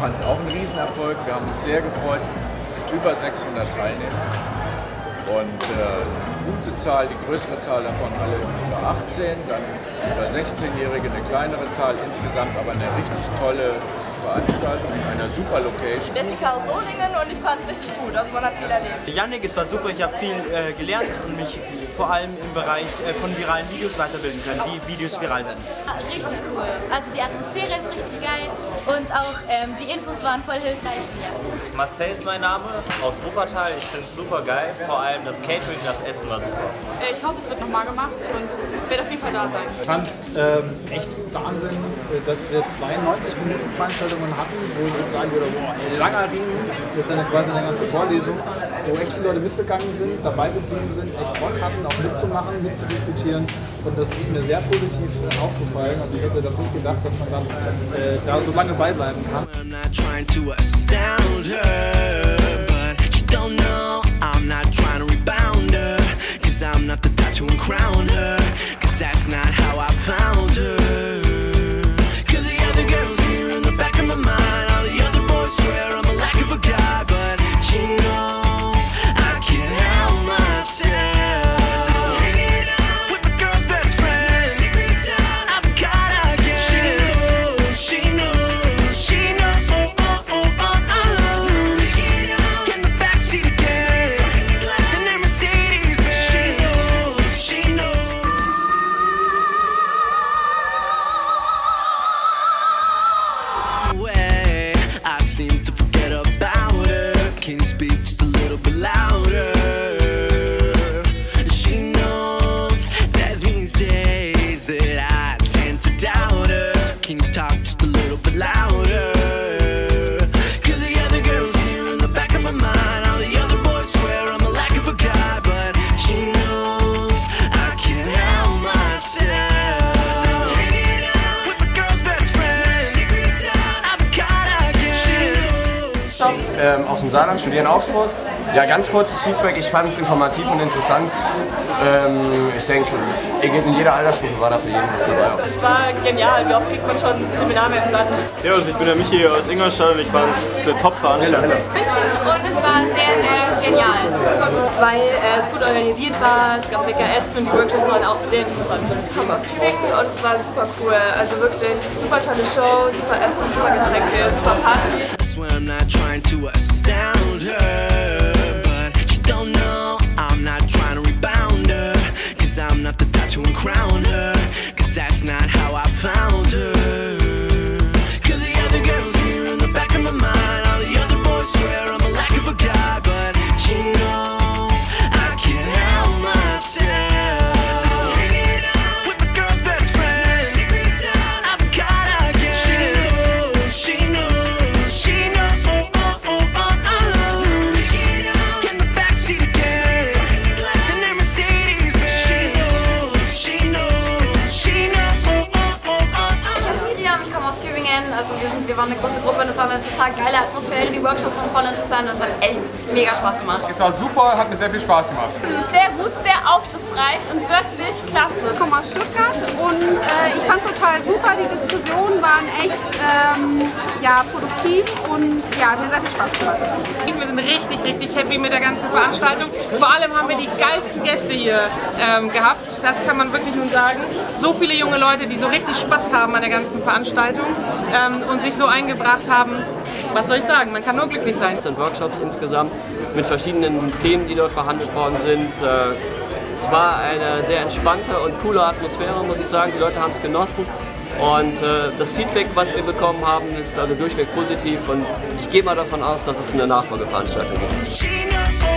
fand es auch ein Riesenerfolg. Wir haben uns sehr gefreut. Über 600 Teilnehmer. Und eine gute Zahl, die größere Zahl davon alle über 18, dann über 16-Jährige eine kleinere Zahl, insgesamt aber eine richtig tolle Veranstaltung in einer super Location. Jessica aus Solingen und ich fand es richtig gut, also man hat viel erlebt. Jannik, es war super, ich habe viel gelernt und mich vor allem im Bereich von viralen Videos weiterbilden können, wie Videos viral werden. Richtig cool, also die Atmosphäre ist richtig geil und auch die Infos waren voll hilfreich mir. Marcel ist mein Name, aus Wuppertal, ich finde es super geil, vor allem das Catering, das Essen war super. Ich hoffe, es wird nochmal gemacht und werde auf jeden Fall da sein. Ich fand es echt Wahnsinn, dass wir 92 Minuten Veranstaltungen hatten, wo ich echt sagen würde, boah, ein langer Ring, das ist ja quasi eine ganze Vorlesung, wo echt viele Leute mitgegangen sind, dabei geblieben sind, echt Bock hatten, auch mitzumachen, mitzudiskutieren und das ist mir sehr positiv aufgefallen. Also ich hätte das nicht gedacht, dass man dann da so lange beibleiben kann. Seem to forget about her. Can you speak just a little bit louder? She knows that these days that I tend to doubt her. So can you talk just a little bit louder? Cause the other girls here in the back of my mind, all the other boys swear I'm a lack of a guy, but she knows I can't help myself. Aus dem Saarland, studiere in Augsburg. Ja, ganz kurzes Feedback, ich fand es informativ und interessant. Ich denke, in jeder Altersstufe war da für jeden was dabei. Es war genial, wie oft kriegt man schon Seminare im Land. Servus, ich bin der Michi aus Ingolstadt und ich fand es eine Top-Veranstaltung. Und es war sehr, sehr genial, super gut. Weil es gut organisiert war, es gab lecker Essen und die Workshops waren auch sehr interessant. Ich komme aus Tübingen und es war super cool, also wirklich super tolle Show, super Essen, super Getränke, super Party. I'm not trying to astound her, but she don't know I'm not trying to rebound her, cause I'm not the type to uncrown her, cause that's not how I found her. Cause the other girls here in the back of my mind, all the other boys swear I'm a lack of a guy, but she knows I can't help myself. With my girl's best friend, I've gotta get. She knows. Also wir waren eine große Gruppe und es war eine total geile Atmosphäre, die Workshops waren voll interessant, es hat echt mega Spaß gemacht. Es war super, hat mir sehr viel Spaß gemacht. Sehr gut, sehr aufschlussreich und wirklich klasse. Ich komme aus Stuttgart und ich fand es total super, die Diskussionen waren echt produktiv und ja, hat mir sehr viel Spaß gemacht. Wir sind richtig, richtig happy mit der ganzen Veranstaltung. Vor allem haben wir die geilsten Gäste hier gehabt, das kann man wirklich nur sagen. So viele junge Leute, die so richtig Spaß haben an der ganzen Veranstaltung und sich so eingebracht haben. Was soll ich sagen, man kann nur glücklich sein. Es sind Workshops insgesamt mit verschiedenen Themen, die dort behandelt worden sind. Es war eine sehr entspannte und coole Atmosphäre, muss ich sagen. Die Leute haben es genossen. Und das Feedback, was wir bekommen haben, ist also durchweg positiv und ich gehe mal davon aus, dass es eine Nachfolgeveranstaltung gibt.